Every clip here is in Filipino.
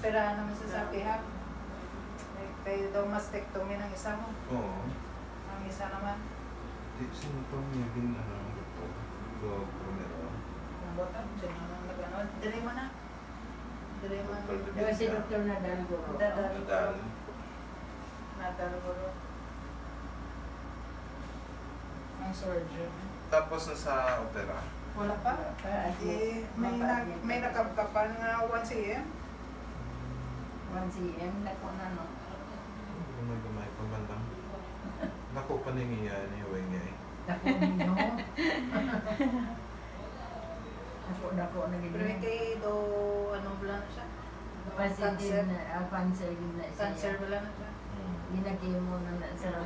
operahan naman sa sabihan. Kayo daw mastectomy ng isa mo. Oo. Ang isa naman. Sino pa niya ginanong ito? Dog Romero. Ang bottom, siya naman nag-ano. Dili mo na. Dili mo na. Diba si Dr. Nadal Guro? Nadal. Nadal Guro. Ang surgeon. Tapos na sa opera. Wala pa. May nakapkapan nga 1 cm. 1 cm na po na, no? Gumay pa man lang. Naku, paningiya ni Huweng niya eh. Dako ninyo. Dako na Pero ganyan. kay do, ano ba na siya? Cancer na, cancer din na siya. Cancer ba na siya? Ginagimo na na sa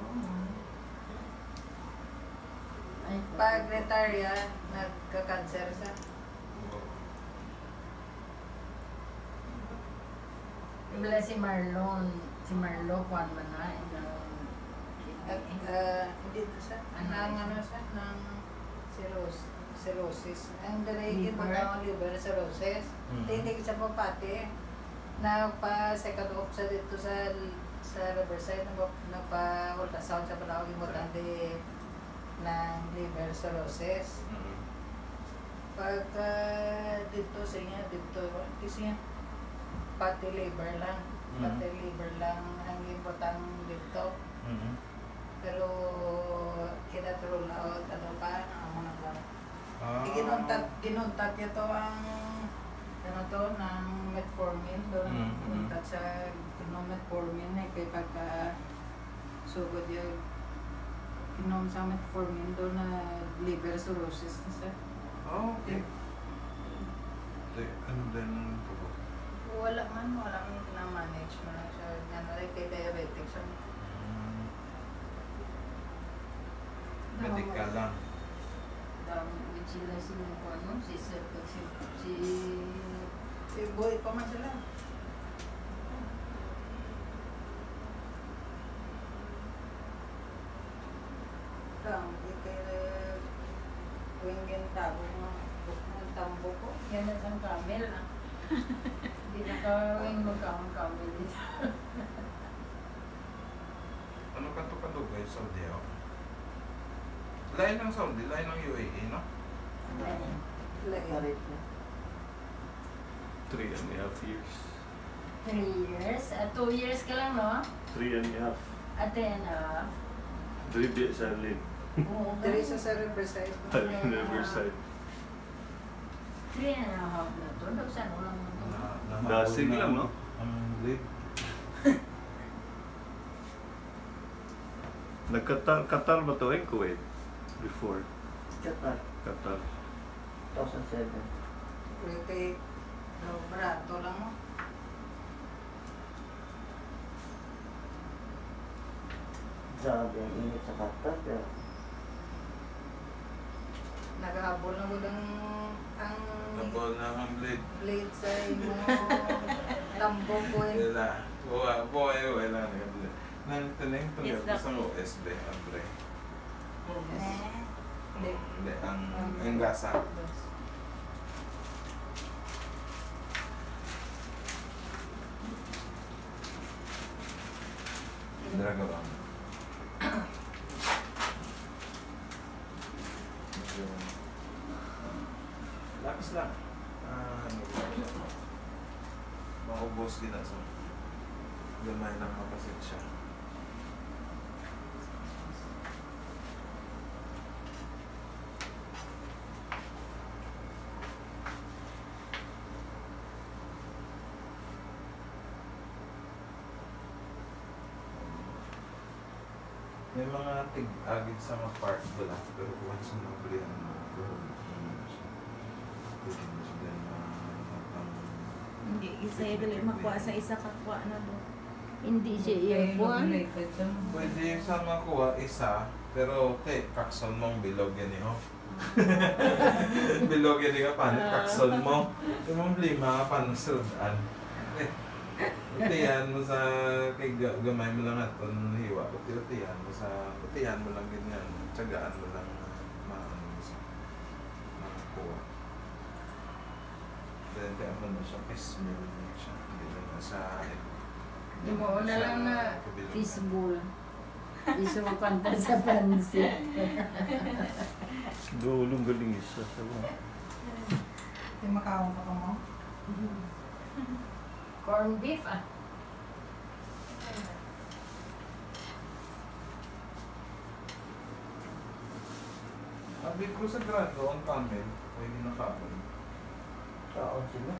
ay, Pag-retire yan, nagka-cancer siya. wala si Marlon. Si Marlo, kuwan man na. At hindi na siya. Nang ano siya? Nang cirrhosis. Ang dalagin mo na ang liver cirrhosis. Hindi siya po pati. Nagpa-second op siya dito sa Riverside. Nagpa-ultrasound siya pala ang importante ng liver cirrhosis. Pagka dito siya, pati liver lang. Pati liver lang ang importante dito. Pero kina-roll out, ano pa, ang mga lang. Ginuntat niya to ang ano to, ng metformin. Doon ginuntat sa metformin eh, kaya pagka sugod yung inom sa metformin doon na liver cirrhosis na siya. Okay. Ano din ang ito? Walang na-manage mo lang siya. Yan na rin kay diabetic siya. Medical lang. With sila Si Boy pa man sila. Di kaya wingin tago mo. Ang tambo ko. yan na isang camel na. Hindi na kawing magkawang-camel dito. Ano ka ito guys, Saudi ako? Lain ng Saudi, lain ng UAE, no? Lagi. 3.5 years. 3 years? 2 years ka lang, no? 3.5. Ate, ano? Dribi sa Lin. Oo. Dari sa Riverside. Riverside. 3.5 na to. Daw saan ulang mo to? Dasig lang, no? Ang late. Qatar ba to eh? Kuwait? Before. Qatar, Qatar. 2007. Kay barato lang mo. Grabe ang init sa Qatar, pero Naghahabol na mo ang Nabol na ang blade. blade sa imo tambo ko eh. Wala. Wala na yung blade. Nang taning Yes, sa OSB, Andre. Hindi. Hindi, ang gasa. Draga ba? Lakas lang. Ano ba siya? Maubos din na sa gamay ng kapasit siya. May mga tig-agid sa mga part wala, pero once na nablihan mo, Hindi, isa dali makuha sa isa kakwa na do. Hindi siya earphone. pwede yung sa makuha isa, pero kakson mong bilog yan eh, oh. Bilog yan eh, paano kakson mo? Yung mong lima, paano sudan? Utihan mo sa, kay gamay mo lang at hiwa, utihan mo sa, utihan mo lang ganyan, tsagaan mo lang maano mo sa makakuha. Then, kaya mo na siya, piecemeal mo siya, hindi na sa Di mo na lang na kabilang. fishbowl. Iso mo kanta sa pansit. Dulong galing isa sa mga. Yung makawang pa ka mo? Corn beef ah. Sabi ko sa grado, ang camel, ay hindi nakapon. Oo, sila.